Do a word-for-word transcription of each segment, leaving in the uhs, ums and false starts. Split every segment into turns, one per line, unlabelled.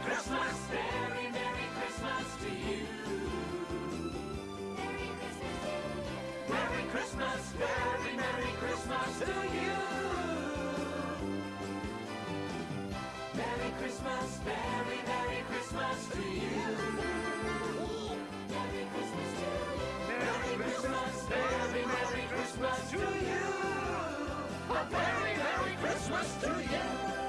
Christmas, very Merry Christmas to you. Merry Christmas, very Merry Christmas to you. Merry Christmas, very Merry Christmas to you. Merry Christmas to you. Merry Christmas, very Merry Christmas to you. A very Merry Christmas to you.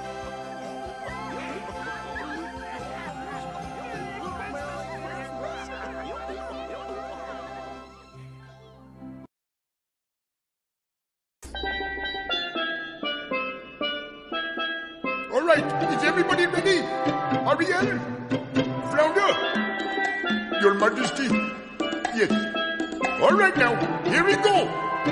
All right, is everybody ready? Ariel? Flounder? Your Majesty? Yes. All right now, here we go.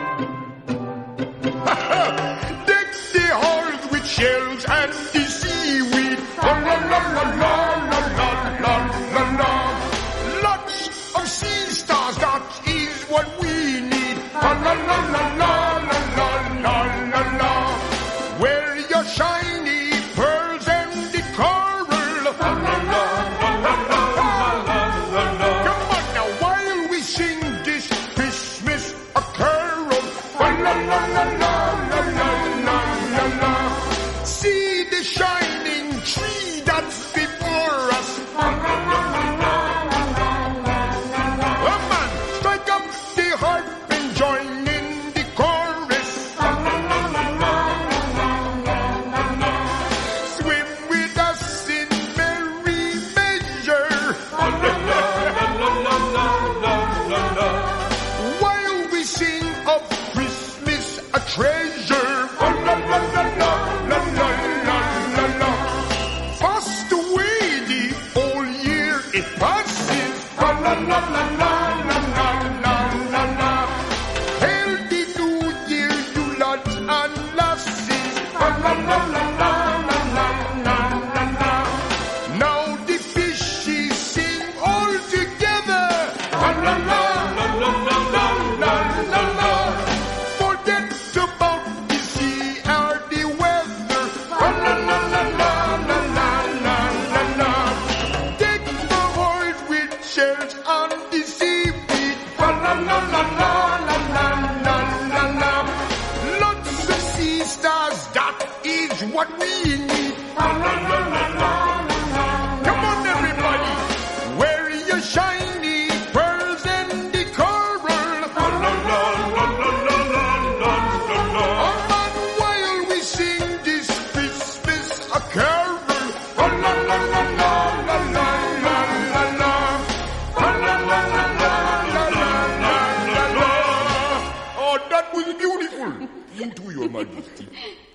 Deck the halls with shells and the seaweed. La la la la la la la la la la. Lots of sea stars, that is what we need. La la la la la la la la la la. Where your shiny pearls and the coral. La la la la la la la la la. Come on now, while we sing this Christmas a carol. La la la la la la la la la la. See the shining tree that's before us. La la la la la la la la la. Come on, strike up the harp and join in the chorus. La la la la la la la la la. Swim with us in merry measure. La la la la la la la la la. While we sing of Christmas a treasure. La la la la la la la la la la. Fast away the whole year it passes. La la la la la la la la la la. Hail the new year, you lads and lasses. La la la la la la la la la la. Now the fishes sing all together. La la la la la la la la la la. Forget about the sea or the weather. La la la la la la la la la la. Deck the halls with shells on the seaweed. La la la la la la la la la la. Lots of sea stars, that is what we need. La la la la la la la. Come on everybody, wear your shiny pearls and the coral. La la la la la la la la la la. Come on while we sing this Christmas a carol. La la la la la la la la la la. La la la la la la la la la la. Oh, that was beautiful. Into your Majesty.